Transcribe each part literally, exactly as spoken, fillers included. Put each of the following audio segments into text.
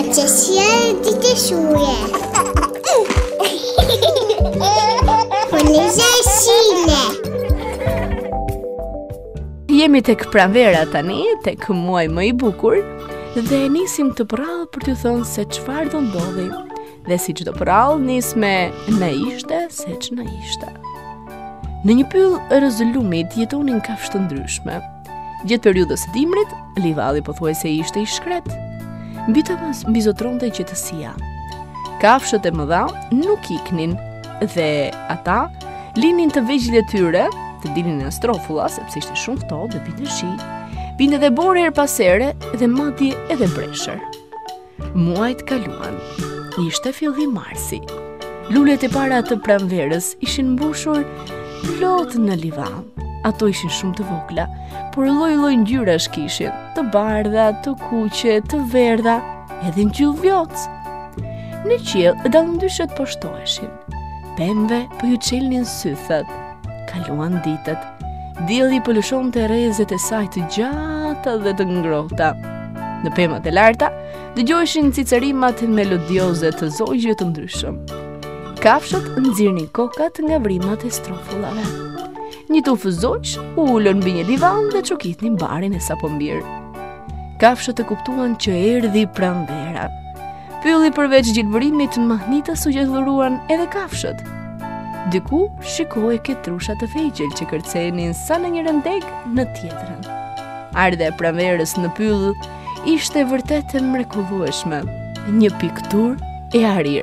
që sjellë ditë shuje. Po në zeshile. Jemi tek pranvera tani, tek muaj më i bukur, dhe nisim të prallë për t'ju thënë se çfarë do ndodhi. Dhe si çdo prallë nis me në ishte, se që në ishte. Në një pyll rrezulumit jetonin kafshë të ndryshme. Gjatë periudhës së dimrit, livalli pothuajse ishte i shkret. Mbi të mbizotronte qetësia. Kafshët e mëdha nuk iknin dhe ata linin të vegjël e tyre, të dilnin në strofulla sepse ishte shumë ftohtë dhe binte shi. Binte edhe bore her pas here dhe madje edhe breshër. Muajt kaluan. Ishte fillim marsi. Lulet e para të pranverës ishin mbushur plot në livan. Ato ishin shumë të vogla, por lloj-lloj ngjyrash kishin, të bardha, të kuqe, të verdha, edhe ngjyll vjoc. Në qiell dallëndyshet po shtoheshin. Pemëve po ju çelnin sythët. Kaluan ditët. Dielli po lëshonte rrezet e saj të gjata dhe të ngrohta. Në pemat e larta dëgjoheshin cicerimat melodioze të zogjve të ndryshëm. Kafshët nxirrnin kokat nga vrimat e strofullave. Një tufë zogj u ulën mbi një divan dhe çokitnin barin e sapombir. Kafshët e kuptuan që erdhi pranvera. Pylli përveç gjelbërimit të mahnitës u gjallëruan edhe kafshët. Diku shikoi ketrusha të vegjël që kërcenin sa në një rëndeg në tjetrën. Ardha e pranverës në pyll ishte vërtet e mrekullueshme, një pikturë e arir.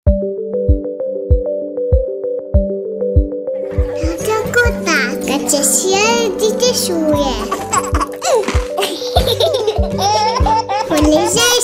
Ka që sjellë ditë shuje. Po në